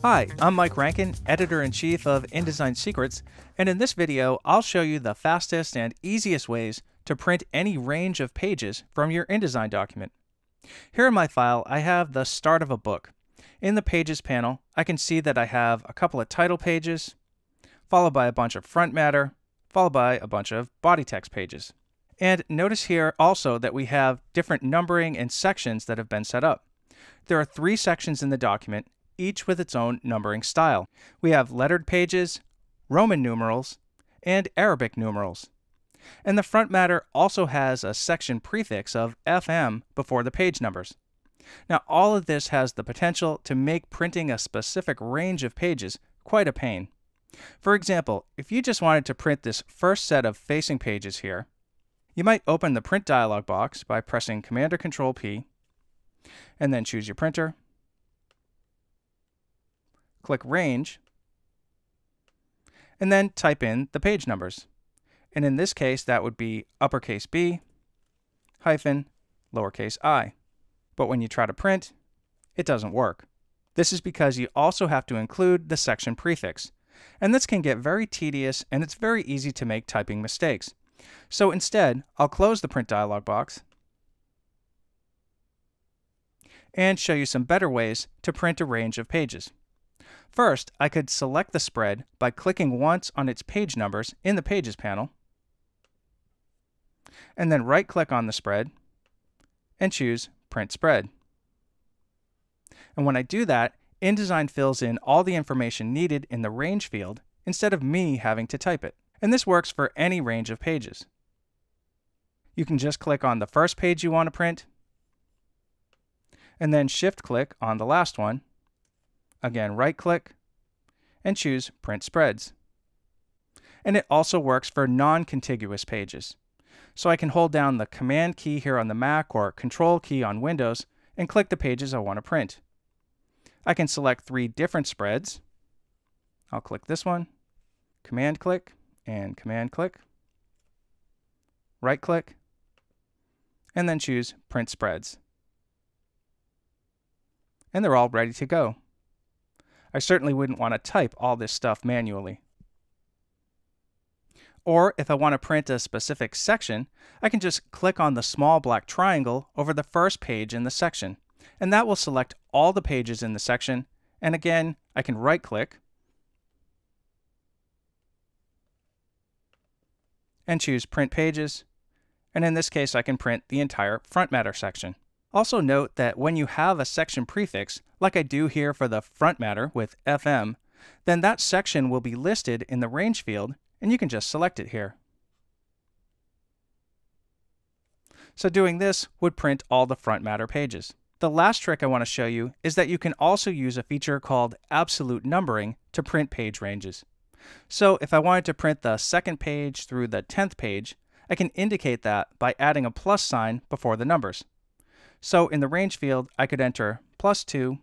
Hi, I'm Mike Rankin, Editor-in-Chief of InDesign Secrets, and in this video, I'll show you the fastest and easiest ways to print any range of pages from your InDesign document. Here in my file, I have the start of a book. In the Pages panel, I can see that I have a couple of title pages, followed by a bunch of front matter, followed by a bunch of body text pages. And notice here also that we have different numbering and sections that have been set up. There are 3 sections in the document, each with its own numbering style. We have lettered pages, Roman numerals, and Arabic numerals. And the front matter also has a section prefix of FM before the page numbers. Now, all of this has the potential to make printing a specific range of pages quite a pain. For example, if you just wanted to print this first set of facing pages here, you might open the print dialog box by pressing Command or Control P, and then choose your printer, click Range, and then type in the page numbers. And in this case, that would be uppercase B, hyphen, lowercase I. But when you try to print, it doesn't work. This is because you also have to include the section prefix. And this can get very tedious, and it's very easy to make typing mistakes. So instead, I'll close the print dialog box and show you some better ways to print a range of pages. First, I could select the spread by clicking once on its page numbers in the Pages panel, and then right-click on the spread and choose Print Spread. And when I do that, InDesign fills in all the information needed in the range field instead of me having to type it. And this works for any range of pages. You can just click on the first page you want to print, and then shift-click on the last one. Again, right-click, and choose Print Spreads. And it also works for non-contiguous pages. So I can hold down the Command key here on the Mac or Control key on Windows and click the pages I want to print. I can select 3 different spreads. I'll click this one, Command click, and Command click, right-click, and then choose Print Spreads. And they're all ready to go. I certainly wouldn't want to type all this stuff manually. Or if I want to print a specific section, I can just click on the small black triangle over the first page in the section, and that will select all the pages in the section. And again, I can right-click and choose Print Pages, and in this case I can print the entire front matter section. Also note that when you have a section prefix, like I do here for the front matter with FM, then that section will be listed in the range field, and you can just select it here. So doing this would print all the front matter pages. The last trick I want to show you is that you can also use a feature called absolute numbering to print page ranges. So if I wanted to print the second page through the 10th page, I can indicate that by adding a plus sign before the numbers. So in the range field, I could enter +2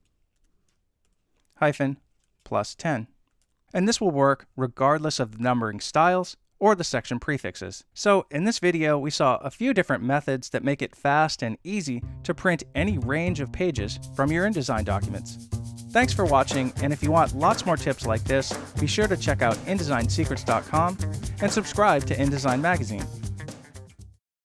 hyphen +10. And this will work regardless of the numbering styles or the section prefixes. So in this video, we saw a few different methods that make it fast and easy to print any range of pages from your InDesign documents. Thanks for watching, and if you want lots more tips like this, be sure to check out InDesignSecrets.com and subscribe to InDesign Magazine.